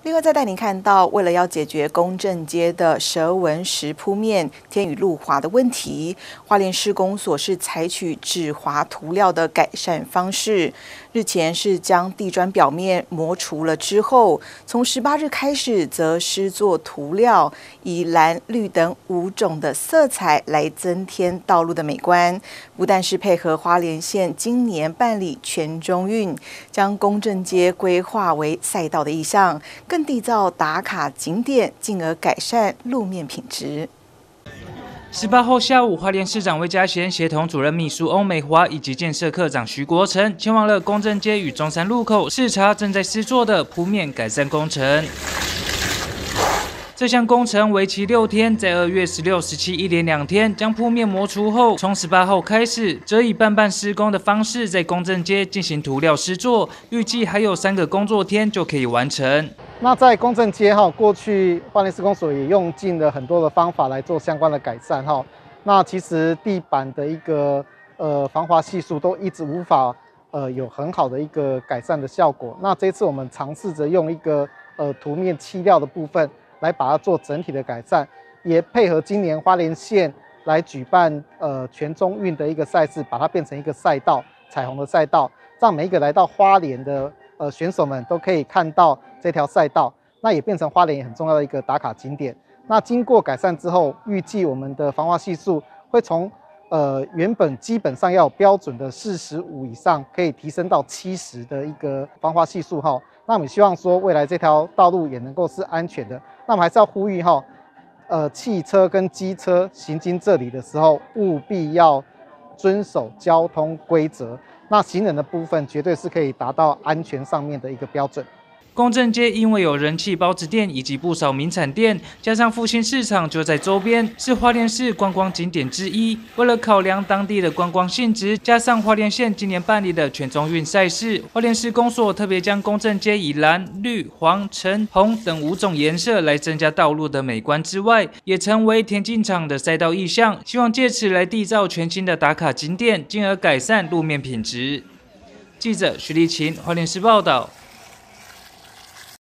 另外，再带您看到，为了要解决公正街的蛇纹石铺面天雨路滑的问题，花莲市公所是采取止滑涂料的改善方式。日前是将地砖表面磨除了之后，从18日开始则施作涂料，以蓝、绿等5种的色彩来增添道路的美观。不但是配合花莲县今年办理全中运，将公正街规划为赛道的意向，更缔造打卡景点，进而改善路面品质。 18号下午，花莲市长魏嘉贤协同主任秘书欧美华以及建设科长徐国成，前往了公正街与中山路口视察正在施作的铺面改善工程。这项工程为期6天，在2月16、17一连2天将铺面磨除后，从18号开始，则以半半施工的方式在公正街进行涂料施作，预计还有3个工作天就可以完成。 那在公正街过去花莲市公所也用尽了很多的方法来做相关的改善那其实地板的一个防滑系数都一直无法有很好的一个改善的效果。那这次我们尝试着用一个涂面漆料的部分来把它做整体的改善，也配合今年花莲县来举办全中运的一个赛事，把它变成一个赛道，彩虹的赛道，让每一个来到花莲的选手们都可以看到这条赛道，那也变成花莲很重要的一个打卡景点。那经过改善之后，预计我们的防滑系数会从原本基本上要有标准的45以上，可以提升到70的一个防滑系数那我们希望说未来这条道路也能够是安全的。那我们还是要呼吁汽车跟机车行经这里的时候，务必要遵守交通规则。那行人的部分绝对是可以达到安全上面的一个标准。 公正街因为有人气包子店以及不少名产店，加上复兴市场就在周边，是花莲市观光景点之一。为了考量当地的观光性质，加上花莲县今年办理的全中运赛事，花莲市公所特别将公正街以蓝、绿、黄、橙、红等5种颜色来增加道路的美观之外，也成为田径场的赛道意象，希望借此来缔造全新的打卡景点，进而改善路面品质。记者徐立琴，花莲市报道。